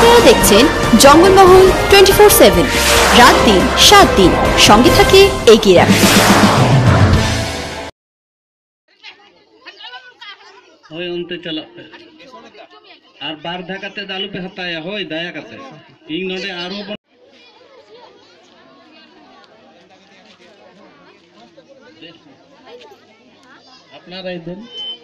আপনারা দেখছেন জঙ্গলমহল 24/7 রাত দিন 7 দিন সঙ্গে থাকে এগিয়ে রাখে। होय उनते चला और बार धाकाते दालू पे हताया होय दया करते इंग नोडे आरो अपना रह देन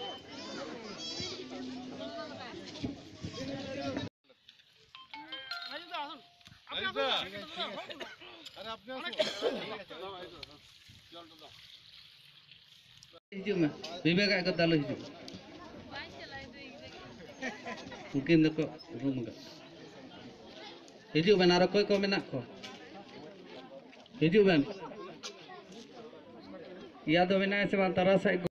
हिजू में विवेक आके दालू हिजू mungkin doko रूम का हिजू बेन आरो कोई को मेना को हिजू बेन या दो मेना से बात तरह से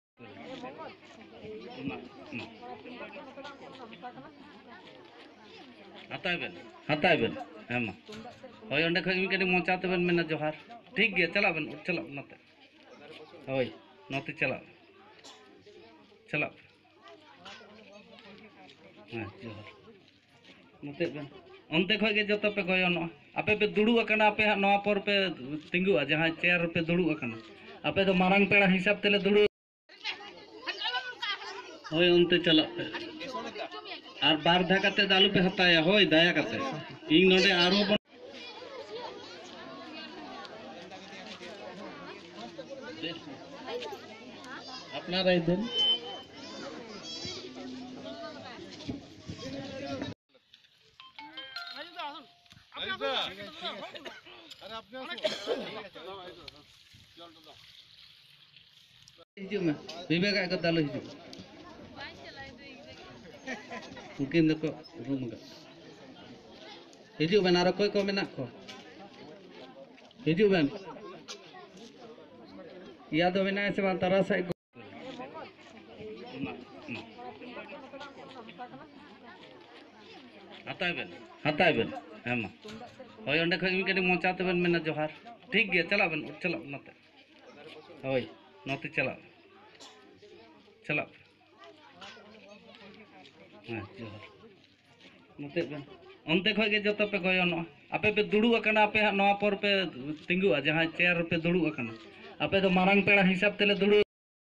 हताय बेन हम होय ओंडे खय मिके मोचाते बेन मेना जोहार ठीक गया चला बेन चला नते होय नते चला चला नते बेन अंते खय के जतो पे गयनो आपे पे दुडू अकना आपे नवा पर पे तिंगुआ जहां चेयर पे दुडू अकना आपे तो मारंग पेड़ा हिसाब तेले दुडू होय अंते चला और बार धाकाते दालू पे हताया होय दया करते इंग नोडे आरो अपना रह देन हिजू में विवेक आके दालू हिजू mungkin doko रूम का हिजू बेन आरो कोई को मेना को हिजू बेन या दो मेना से बात तरह से हताय बेन हम होय ओंडे खय मिके मोचाते बेन मेना जोहार ठीक गया चला बेन चला नते होय नते चला चला जोहार नते बेन अंते खय के जतो पे गयनो आपे पे दुडू अकना आपे नवा पर पे तिंगुआ जहां चेयर पे दुडू अकना आपे तो मारंग पेड़ा हिसाब तेले दुडू